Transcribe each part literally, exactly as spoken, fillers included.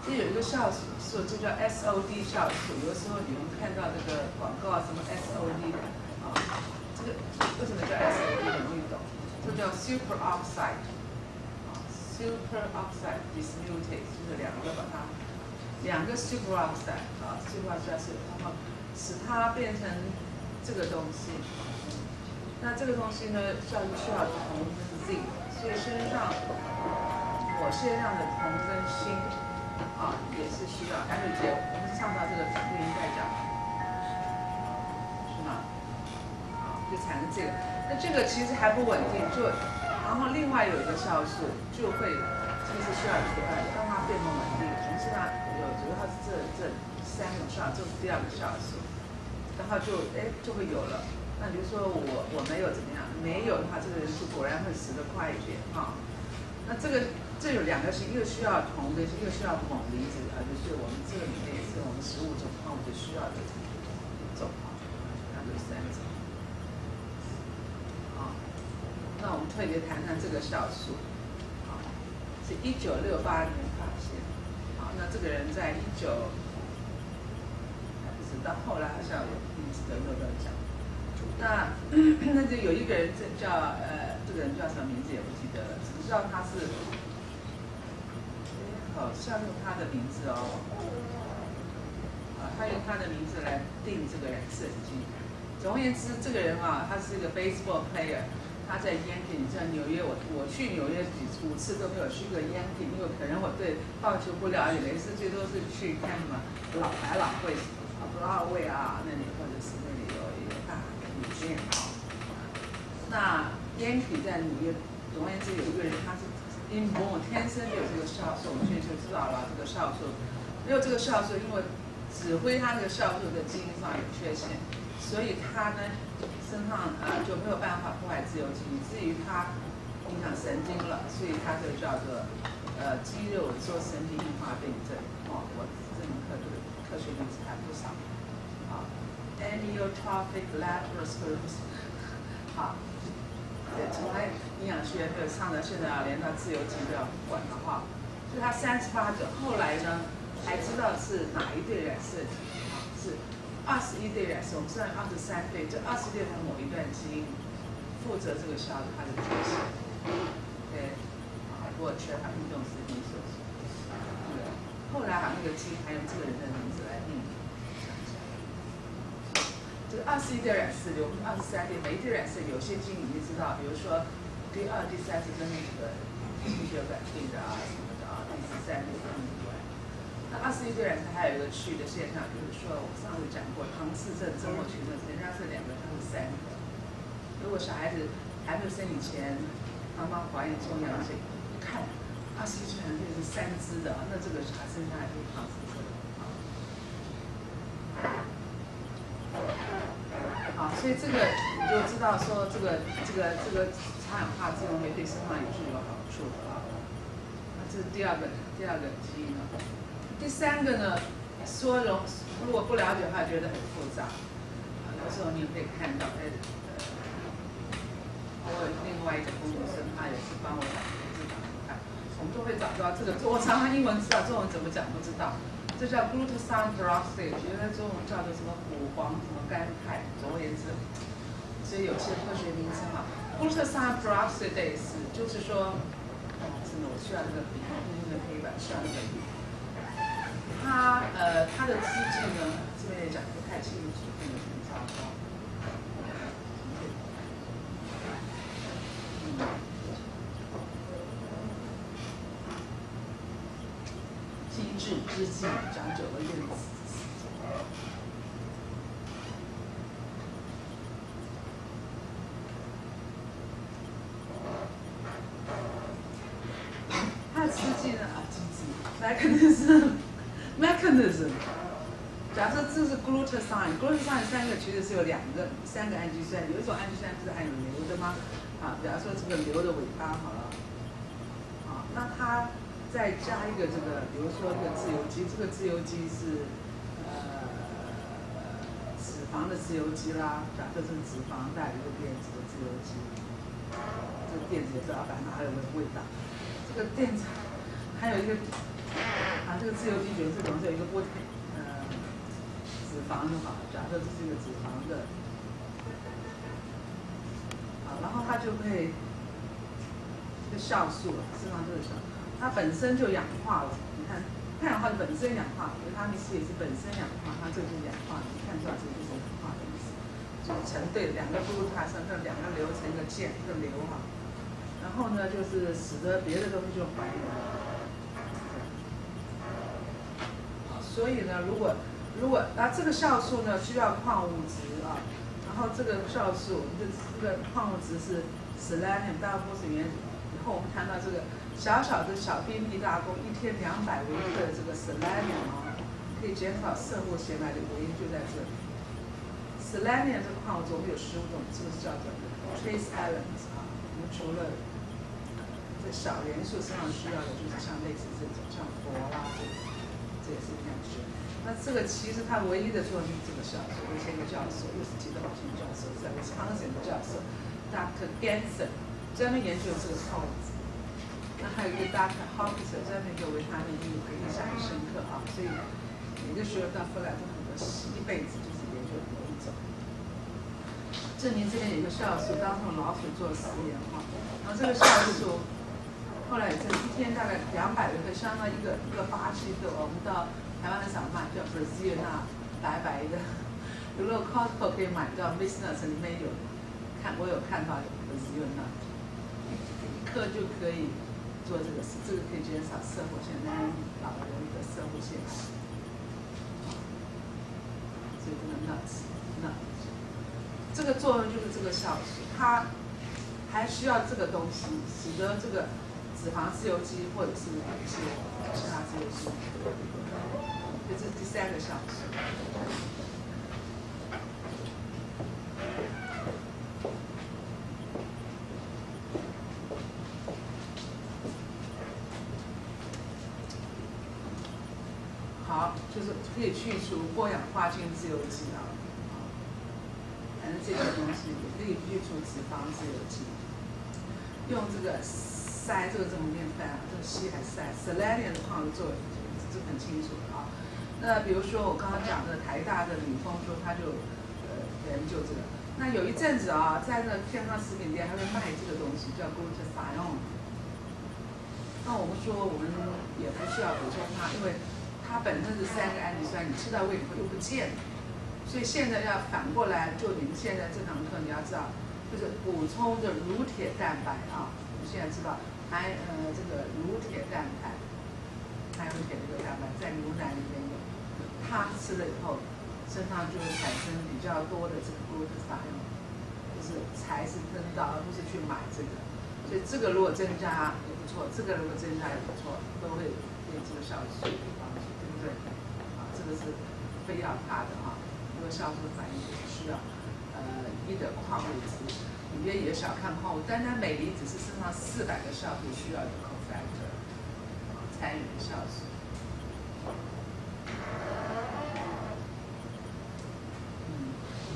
这有一个酵素，就叫 S O D 酵素。有的时候你们看到这个广告什么 S O D 啊，这个为什么叫 S O D 很容易懂？这叫 superoxide 啊 ，superoxide dismutase 就是两个把它两个 superoxide 啊 ，superoxide 是然后使它变成这个东西。那这个东西呢，需要需要铜跟 zinc， 所以身上我限量的铜跟锌。啊，也是需要。安瑞姐，我们上到这个录音带讲，是吗？啊，就产生这个。那这个其实还不稳定，就然后另外有一个酵素就会，其实需要一个让它变得稳定。我们身上有主要是这这三种酵素，这是第二个酵素，然后就哎就会有了。那比如说我我没有怎么样，没有的话，这个人就果然会死得快一点啊。那这个。这有两个是，一个需要铜的，一个需要锰离子啊，就是我们这个里面也是我们食物中矿物质需要的一种啊，那就三种啊。那我们特别谈谈这个酵素啊，是一九六八年发现啊。那这个人在一九，直到后来好像有一直得诺贝尔奖。那那就有一个人，这叫呃，这个人叫什么名字也不记得了，只知道他是。好像用他的名字哦，啊，他用他的名字来定这个染色剂。总而言之，这个人啊，他是一个 baseball player， 他在 Yankee， 你知道纽约，我我去纽约几五次都没有去过 Yankee， 因为可能我对棒球不了解，每次最多是去看什么老百老汇啊 Broadway 啊那里，或者是那里有一个大旅店啊。那 Yankee 在纽约，总而言之有一个人，他是。inborn 天生就有这个酵素，我们现在就知道了这个酵素没有这个酵素，因为指挥它这个酵素的基因上有缺陷，所以它呢身上呃就没有办法破坏自由基，以至于它影响神经了，所以它就叫做呃肌肉做神经硬化病症。哦，我这门课的科学名词还不少。啊 ，amyotrophic lateral sclerosis。好。对，从来营养学没有上到现在啊，连到自由基都要管了哈。所以他三十八岁，后来呢，才知道是哪一对染色体啊？是二十一对染色。我们知道二十三对，这二十对的某一段基因负责这个酵素它的缺陷。对，啊，如果缺乏运动神经受损。对，后来好像那个基因还用这个人的名字来命名。这个二十一对染色，有二十三对，每一对染色有些基因你就知道，比如说第二、第三是跟那个心血管病的啊什么的啊，第十三对跟那个。那二十一对染色还有一个趣的现象，就是说我上次讲过，唐氏症、症候群症，人家是两个，他是三个。如果小孩子还没有生以前，妈妈怀孕重阳节，一看二十一对染色是三只的，那这个小孩生下来就是唐氏症。好，所以这个你就知道说，这个这个这个抗氧化自由酶对身上也是有好处的啊。那这是第二个第二个基因了。第三个呢，说容如果不了解的话，觉得很复杂。啊，有时候你也可以看到，哎，呃，我有另外一个工作生，他也是帮我打字打看，我们都会找到这个。我常常英文知道，中文怎么讲不知道。这叫 glutathione peroxide， 原来中文叫做什么谷黄什么甘肽，总而言之，所以有些科学名称啊 ，glutathione peroxidase 就是说，哦，真的我需要这个笔，用的黑板需要这个笔。它呃，它的基质呢，这边也讲不太清楚，这个很糟糕。机智之计，讲久了认字。它的实际呢啊，机制 mechanism mechanism。假设这是 glutathione，glutathione 三个其实是有两个、三个氨基酸，有一种氨基酸不是含有硫的吗？啊，比方说这个硫的尾巴好了，啊，那它再加一个这个，比如说一个自由基，这个自由基是呃脂肪的自由基啦，假设是脂肪带一个电子的自由基，这个电子也不知道把它哪有没有味道，这个电子还有一个啊啊，这个自由基觉是总是有一个不呃脂肪的哈，假设这是一个脂肪的，好，然后它就会这个酵素，释放这个酵，它本身就氧化了。你看，太阳花的本身氧化，维他命 C 也是本身氧化，它这个就是氧化，你看出来这个就是氧化的意思，就是成对两个布鲁塔上这两个流成一个键，一个流哈。然后呢，就是使得别的东西就还原。所以呢，如果如果那、啊、这个酵素呢需要矿物质啊，然后这个酵素，这这个矿物质是 selenium， 大多是原子。以后我们谈到这个小小的小冰滴大功，一天两百微克的这个 selenium 啊，可以减少射护腺癌的原因就在这里。selenium 这个矿物质我们有十五种，这个是叫做 trace elements 啊。我们除了这小元素身上需要的，就是像类似这种像氟啦，这这也是这样学。那这个其实它唯一的作用就是这个酵素。我以前一个教授，又是吉德堡逊教授，在威斯康星的教授 ，Doctor Ganson， 专门研究这个矿物质。那还有一个 Doctor Hopkins， 专门研究维他命 E， 我印象很深刻啊。所以每个学到后来都很多习，一辈子就是研究某一种。证明这边有一个酵素，当时用老鼠做实验哈，然后这个酵素。后来这一天大概两百微克，相当于一个一个巴西豆，我们到台湾很少卖，叫 Brazil 那白白的。如果 Costco 可以买到 Miss Nuts 里面有，看我有看到有 Brazil 那，一克就可以做这个事，这个可以减少射护腺癌老人的射护腺癌。所以这个 nuts nuts， 这个作用就是这个酵素，它还需要这个东西，使得这个。脂肪自由基或者是一些其他自由基，这是第三个酵素。好，就是可以去除过氧化氢自由基啊，反正这些东西也可以去除脂肪自由基，用这个。锑这个怎么念翻啊？这个硒还是锑 ？selenium 的矿物作用，这很清楚的啊。那比如说我刚刚讲的台大的吕峰说，他就呃研究这个。那有一阵子啊，在那健康食品店还会卖这个东西，叫 glutathione。那我们说我们也不需要补充它，因为它本身是三个氨基酸，你吃到胃里头又不见了。所以现在要反过来，就你们现在这堂课你要知道，就是补充的乳铁蛋白啊。你现在知道。含呃这个乳铁蛋白，含乳铁这个蛋白在牛奶里面有，它吃了以后，身上就会产生比较多的这个 glutathione， 就是才是真的，而不是去买这个。所以这个如果增加也不错，这个如果增加也不错，都会对这个酵素有帮助，对不对？啊，这个是非要它的哈，这个酵素反应是需要呃一的矿物质。里面也小看矿物，单单镁离子是身上四百个酵素需要的 cofactor， 参与的酵素。嗯，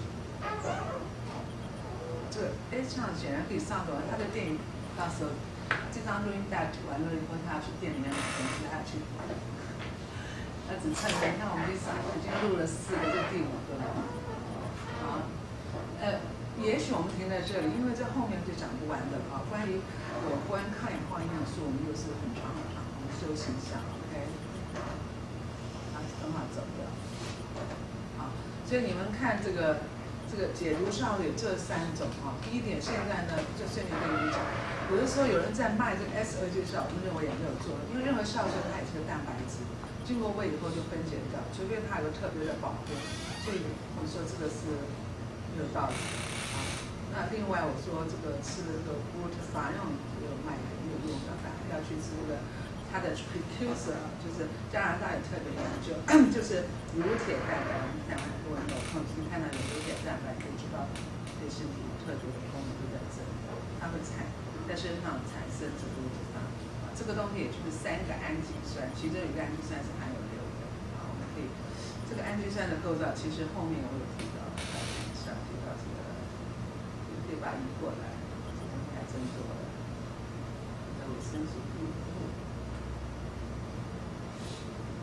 这个哎，这样显然可以上抖音。他的电影到时候这张录音带完了以后，他要去店里面买东西，他要去。他只趁着，你看我们这已经录了四个，这第五个了。好，呃。也许我们停在这里，因为这后面就讲不完的啊。关于有关抗氧化营养素，我们又是很长很长，我们休息一下 ，OK？ 啊，等会走掉。好，所以你们看这个这个解毒效率有这三种啊。第一点，现在呢，就顺便跟你们讲，有的时候有人在卖这个 S 二 这个酵，我们认为也没有做，因为任何酵素它也是个蛋白质，经过胃以后就分解掉，除非它有个特别的保护。所以我们说这个是没有道理。那另外我说这个吃这个 glutathione 有卖的也有用的，大家要去吃这个它的 precursor， 就是加拿大也特别研究，就是乳铁蛋白。我们台湾很多人有空去看到有乳铁蛋白，可以知道对身体有特别的功能就在这里，它会产在身上产生这个 glutathione， 这个东西也就是三个氨基酸，其中有一个氨基酸是含有硫的啊。我们可以这个氨基酸的构造，其实后面我有提到，想提到这个。可以把它移过来，这东西还真多了。维生素 B 五，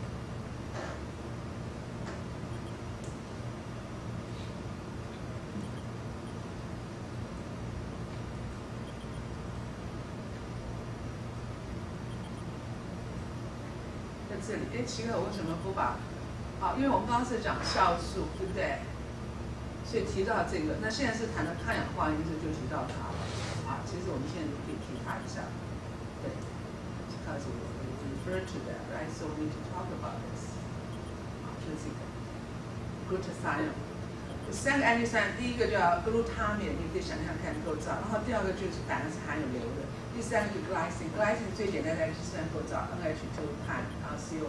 在这里，哎，奇怪，我为什么不把？好，因为我们刚刚是讲酵素，对不对？所以提到这个，那现在是谈到抗氧化因素，就提到它了。啊，其实我们现在就可以提它一下。对 ，because we refer to that, right? So we need to talk about this. 啊，就是这个 glutathione。三个氨基酸，第一个叫 glutamine， 你可以想象看构造，然后第二个就是反正是含有硫的，第三个是 glycine，glycine 最简单的氨基酸构造 ，N H 就是碳，然后 C O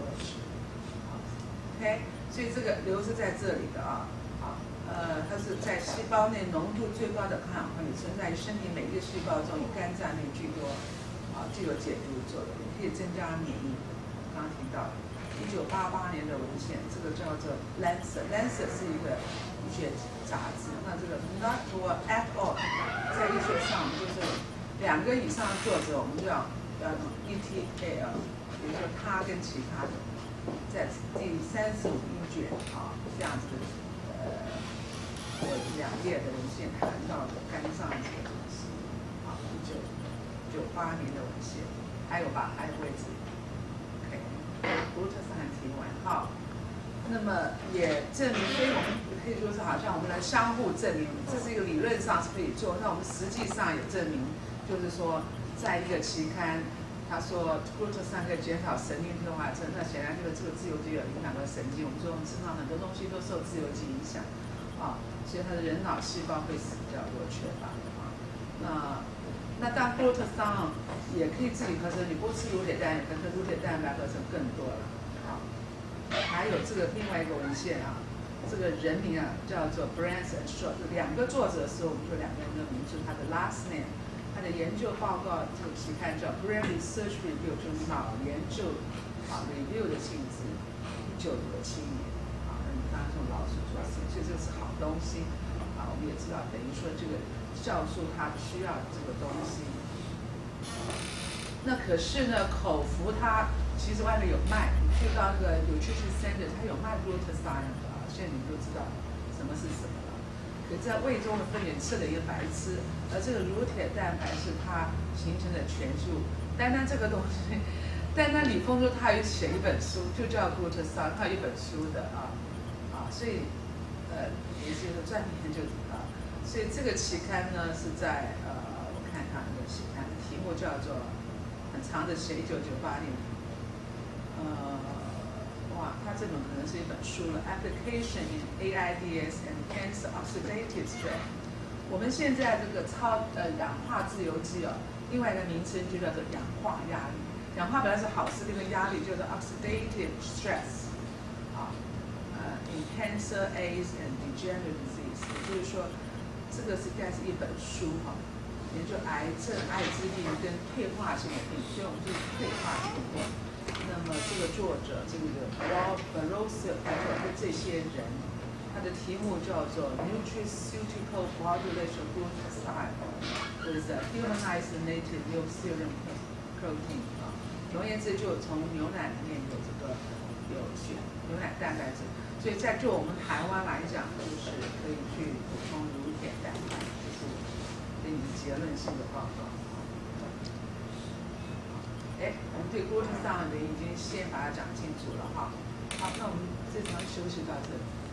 H。OK， 所以这个硫是在这里的啊。呃，它是在细胞内浓度最高的抗氧化，也存在于身体每一个细胞中，以肝脏内居多，啊，具有解毒作用，也可以增加免疫。刚刚提到一九八八年的文献，这个叫做 Lancet，Lancet 是一个医学杂志。那这个 Not or at all， 在医学上就是两个以上的作者，我们就要要用 E T A L， 比如说他跟其他的，在第三十五医卷啊这样子的。呃，两页的文献谈到的肝脏这个东西，啊，一九九八年的文献，还有吧，还有位置 ，OK， glutathione提完，好，那么也证明，所以我们可以说是好像我们来相互证明，这是一个理论上是可以做，那我们实际上也证明，就是说，在一个期刊。他说 glutathione 可以减少神经退化症，那显然这个这个自由基有影响到神经。我们说我们身上很多东西都受自由基影响，啊，所以它的人脑细胞会死比较多缺乏啊。那那当 glutathione 也可以自己合成，你不吃乳铁蛋白，跟乳铁蛋白合成更多了啊。还有这个另外一个文献啊，这个人名啊叫做 Brands and Shaw， 两个作者是我们说两个人的名字，他的 last name。他的研究报告这个期刊叫 Brain Research Review， 就是脑研究啊 review 的性质，一九九七年啊，你刚刚用老鼠做实验，所以这是好东西啊。我们也知道，等于说这个酵素它需要这个东西。那可是呢，口服它其实外面有卖，你去到那个 nutrition center， 它有卖 glutathione 的啊，现在你们都知道什么是什么。可在胃中的分娩吃了一个白痴，而这个乳铁蛋白是它形成的全素。单单这个东西，单单李峰说他有写一本书，就叫 glutathione， 他有一本书的啊啊，所以呃也是一个专门研究啊。所以这个期刊呢是在呃我看它那个期刊的题目叫做很长的写，一九九八年，呃。哇，它这本可能是一本书了 ，Application in AIDS and Cancer Oxidative Stress。我们现在这个超呃氧化自由基哦，另外一个名称就叫做氧化压力。氧化本来是好事，这个压力叫做 oxidative stress。啊，呃 ，in cancer, AIDS and degenerative disease， 也就是说，这个是应该是一本书哈，研究癌症、艾滋病跟退化性的病，所以我们就是退化性的病。那么这个作者，这个 Barroso 还有这些人，他的题目叫做 Nutraceutical Modulation Glutathione with a Humanized Native Milk Serum Protein 啊，总而言之，就从牛奶里面有这个有血牛奶蛋白质，所以在就我们台湾来讲，就是可以去补充乳铁蛋白，这是给你们结论性的报告。哎，我们对 glutathione 的已经先把它讲清楚了哈。好，那我们这场休息到这里。